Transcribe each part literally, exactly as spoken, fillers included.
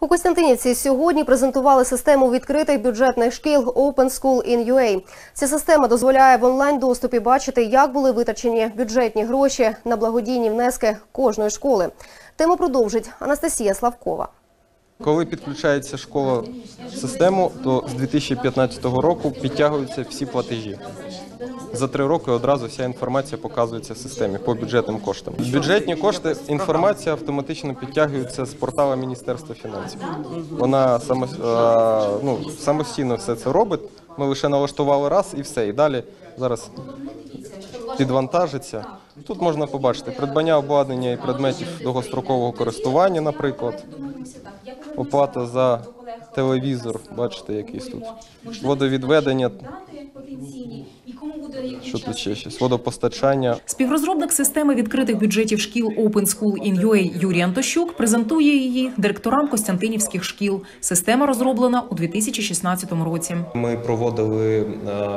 У Костянтинівці сьогодні презентували систему відкритих бюджетних шкіл Open School in ю ей. Ця система дозволяє в онлайн-доступі бачити, як були витрачені бюджетні гроші на благодійні внески кожної школи. Тему продовжить Анастасія Славкова. Коли підключається школа в систему, то з дві тисячі п'ятнадцятого року підтягуються всі платежі. За три роки одразу вся інформація показується в системі по бюджетним коштам. Бюджетні кошти, інформація автоматично підтягується з порталу Міністерства фінансів. Вона ну, самостійно все це робить. Ми лише налаштували раз і все. І далі зараз підвантажиться. Тут можна побачити придбання обладнання і предметів довгострокового користування, наприклад. Оплата за телевізор, бачите, якийсь тут. Водовідведення. Що тут ще щось? Водопостачання. Співрозробник системи відкритих бюджетів шкіл Open School in ю ей Юрій Антощук презентує її директорам костянтинівських шкіл. Система розроблена у дві тисячі шістнадцятому році. Ми проводили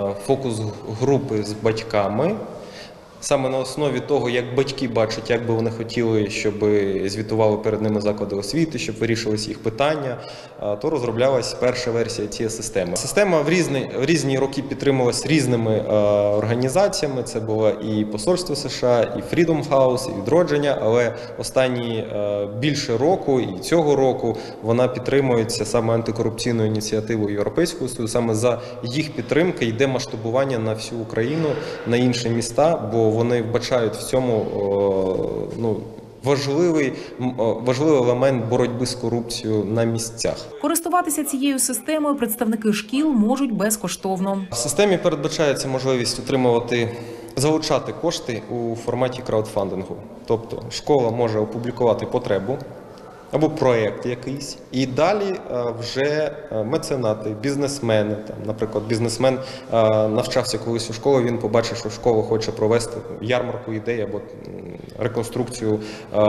фокус-групи з батьками. Саме на основі того, як батьки бачать, як би вони хотіли, щоб звітували перед ними заклади освіти, щоб вирішились їх питання, то розроблялась перша версія цієї системи. Система в різні, в різні роки підтримувалась різними організаціями. Це було і Посольство США, і Freedom House, і Відродження, але останні більше року і цього року вона підтримується саме антикорупційною ініціативою Європейського Союзу. Саме за їх підтримки йде масштабування на всю Україну, на інші міста, бо вони вбачають в цьому ну, важливий, важливий елемент боротьби з корупцією на місцях. Користуватися цією системою представники шкіл можуть безкоштовно. В системі передбачається можливість отримувати, залучати кошти у форматі краудфандингу. Тобто школа може опублікувати потребу або проєкт якийсь, і далі вже меценати, бізнесмени, там, наприклад, бізнесмен навчався колись у школі, він побачив, що школа хоче провести ярмарку ідей або реконструкцію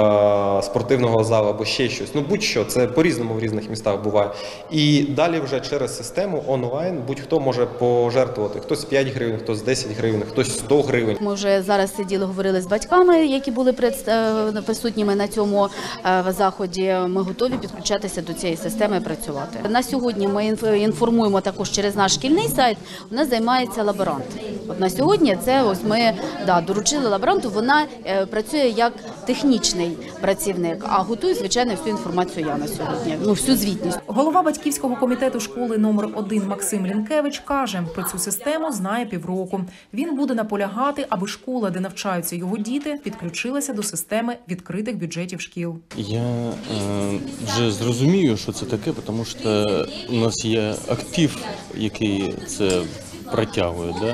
спортивного залу або ще щось. Ну будь-що, це по-різному в різних містах буває. І далі вже через систему онлайн будь-хто може пожертвувати. Хтось п'ять гривень, хтось десять гривень, хтось сто гривень. Ми вже зараз сиділи, говорили з батьками, які були присутніми на цьому заході. Ми готові підключатися до цієї системи і працювати. На сьогодні ми інформуємо також через наш шкільний сайт, у нас займається лаборант. От на сьогодні це ось ми да, доручили лаборанту, вона е, працює як технічний працівник, а готує, звичайно, всю інформацію я на сьогодні, ну всю звітність. Голова батьківського комітету школи номер один Максим Лінкевич каже, про цю систему знає півроку. Він буде наполягати, аби школа, де навчаються його діти, підключилася до системи відкритих бюджетів шкіл. Я е, вже зрозумію, що це таке, тому що у нас є актив, який це протягує. Да?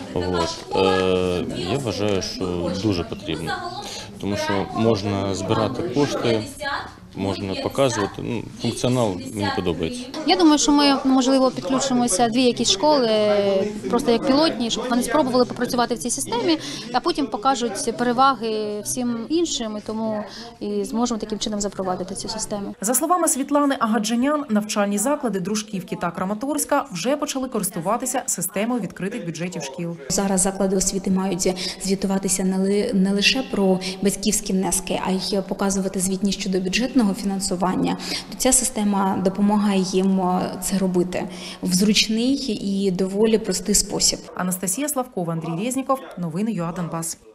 От. Е, я вважаю, що дуже потрібно, тому що можна збирати кошти, можна показувати. Ну, функціонал мені подобається. Я думаю, що ми, можливо, підключимося дві якісь школи, просто як пілотні, щоб вони спробували попрацювати в цій системі, а потім покажуть переваги всім іншим, і тому і зможемо таким чином запровадити цю систему. За словами Світлани Агаджанян, навчальні заклади Дружківки та Краматорська вже почали користуватися системою відкритих бюджетів шкіл. Зараз заклади освіти мають звітуватися не лише про батьківські внески, а й показувати звітність щодо бюджетного фінансування. Ця система допомагає їм це робити в зручний і доволі простий спосіб. Анастасія Славкова, Андрій Резніков. Новини ЮА Донбас.